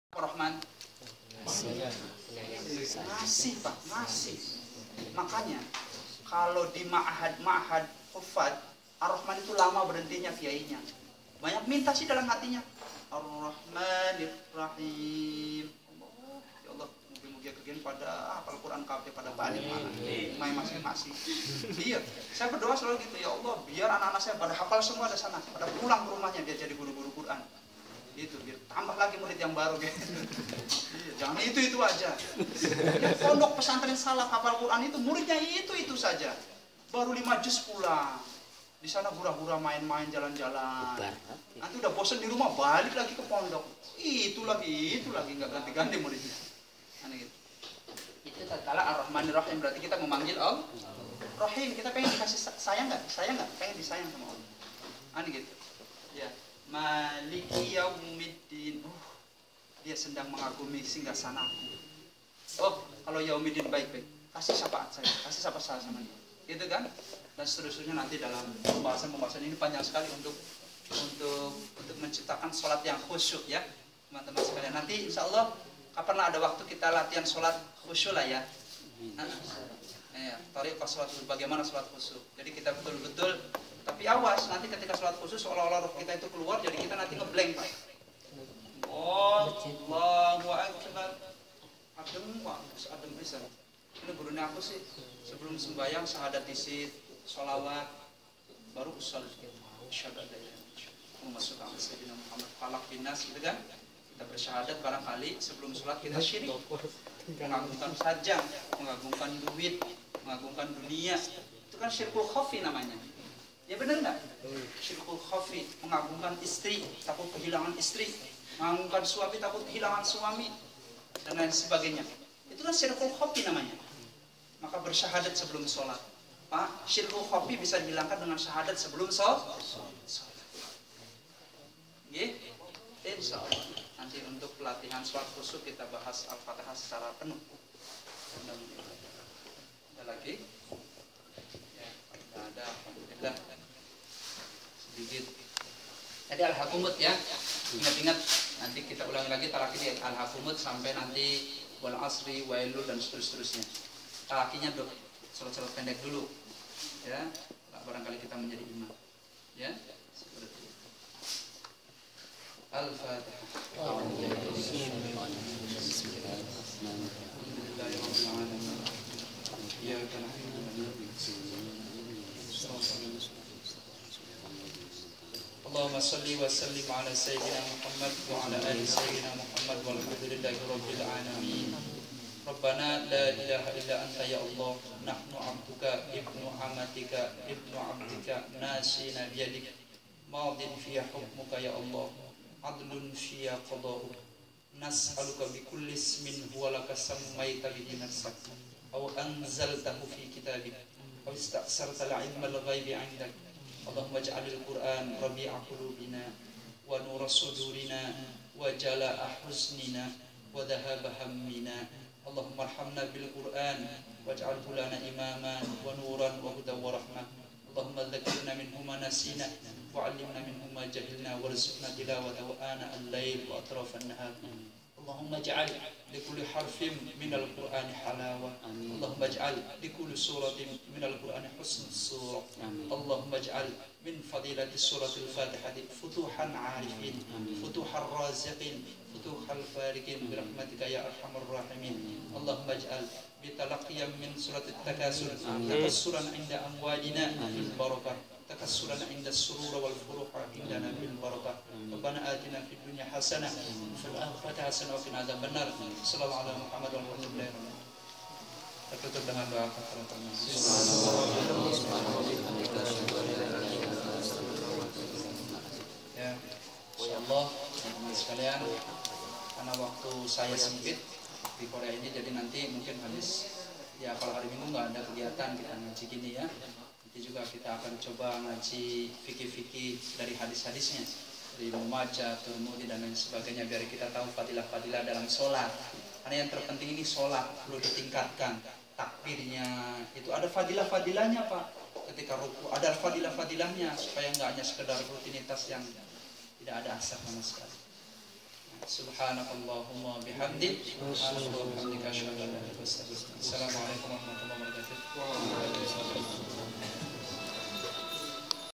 Rahman? Masih Pak, masih. Makanya kalau di ma'had Hufad, Ar-Rahman itu lama berhentinya kiainya. Banyak minta sih dalam hatinya. Ar-Rahmanir Rahim. Ya Allah, mungkin kegiatan pada hafal Quran kabeh pada balik mana. Main masing-masing. Iya, saya berdoa selalu gitu, ya Allah, biar anak-anak saya pada hafal semua di sana, pada pulang ke rumahnya biar jadi guru-guru Quran. Itu biar tambah lagi murid yang baru gitu. Iya, jangan itu aja. Ya, pondok pesantren salaf hafal Quran itu muridnya itu saja. Baru 5 juz pulang. Di sana hura-hura main-main jalan-jalan. Nanti udah bosan di rumah balik lagi ke pondok. Itu lagi nggak ganti-ganti muridnya. Aneh gitu. Itu tatkala Ar-Rahmanir Rahim berarti kita memanggil Allah. Rahim, kita pengen dikasih sayang nggak? Sayang nggak? Pengen disayang sama Allah. Aneh gitu. Ya. Maliki Yaumiddin. Dia sedang mengagumi singgasanaku. Oh, kalau Yaumiddin baik-baik. Kasih syafaat saya, kasih syafaat saya sama dia. Gitu kan? Dan seterusnya nanti dalam pembahasan ini panjang sekali untuk menciptakan sholat yang khusyuk ya, teman-teman sekalian. Nanti insya Allah kapan ada waktu kita latihan sholat khusyuk lah ya. Tariqah sholat khusyuk, bagaimana sholat khusyuk. Jadi kita betul-betul, tapi awas nanti ketika sholat khusyuk seolah-olah roh kita itu keluar, jadi kita nanti ngeblank Pak. Allahu Akbar. Adem bisa. Ini gurunya aku sih sebelum sembahyang syahadat isid, sholawat, baru usul syahadat masuk ke Sayyidina Muhammad falak binas gitu kan. Kita bersyahadat barangkali sebelum sholat kita syirik, mengagungkan sajam, mengagungkan duit, mengagungkan dunia. Itu kan syirkul khafi namanya. Ya benar nggak? Syirkul khafi, mengagungkan istri, takut kehilangan istri, mengagungkan suami, takut kehilangan suami, dan lain sebagainya. Itu kan syirkul khafi namanya. Maka bersyahadat sebelum sholat. Pak, syirkul khafi bisa dihilangkan dengan syahadat sebelum sholat. Insya Allah nanti untuk pelatihan sholat khusyuk kita bahas Al-Fatihah secara penuh. Ada lagi? Ya, ada. Alhamdulillah. Sedikit. Jadi Al-Hakumut ya. Ingat-ingat nanti kita ulangi lagi talaki di Al-Hakumut sampai nanti wal asri, wailul dan seterusnya. Talakinya dok, sholat pendek dulu. Ya, barangkali kita menjadi imam. Ya, seperti itu. Al-Fatihah. Allahumma salli wa sallim ala Sayyidina Muhammad wa ala ali Sayyidina Muhammad walhamdulillahi rabbil alamin. Rabbana la ilaha illa anta ya Allah, nahnu abduka ibnu amatika ibnu abdika nasina biyadik madin fiya hukmuka ya Allah, adlun fiya qada'uk, nas'aluka bi kulli ismin huwa laka sammaita bihi nafsak aw anzaltahu fi kitabik aw ista'sarta al-'ilma al-ghaibi 'indak. Allahumma ij'alil Qur'an rabi'a qulubina wa nura sudurina wa jala'a huznina wa dhahaba hammina. Allahumma arhamna bil Qur'an waj'alhu lana imaman wa nuran wa hudan wa rahmah. Allahumma dhakkirna minhu ma nasina wa 'allimna minhu ma jahilna warzuqna tilawatahu ana al-lail wa atraf an-nahar. Allahumma ij'al li kulli harfin min al-Qur'ani halawa. Allahumma ij'al li kulli suratin min al-Qur'ani husn surah. Allahumma ij'al min fadilati suratul Fatihah futuhan 'arifin, futuhan raziqin, futuhal fariqin birahmatika ya arhamar rahimin. Allahumma ij'al bitalaqiyam min suratit takasur takassuran 'inda amwalina fil barakah, takassuran 'inda as-surur wal furuha indana bil barakah. Rabbana atina fid dunya hasanah wa fil akhirati hasanah wa qina adzabannar. Sallallahu alaihi Muhammad wa alihi wa kita tutup dengan doa kafaratul majlis. Ya, insyaallah sekalian, karena waktu saya sempit di Korea ini, jadi nanti mungkin habis ya, kalau hari Minggu nggak ada kegiatan kita ngaji gini ya. Nanti juga kita akan coba ngaji fikih-fikih dari hadis-hadisnya, dari Ibnu Majah, Tirmidzi dan lain sebagainya, biar kita tahu fadilah-fadilah dalam sholat. Karena yang terpenting ini sholat perlu ditingkatkan. Takbirnya itu ada fadilah-fadilahnya Pak. Ketika ruku ada fadilah-fadilahnya, supaya nggak hanya sekedar rutinitas yang tidak ada asar sama sekali. Subhanakallahumma bihamdik, Assalamualaikum.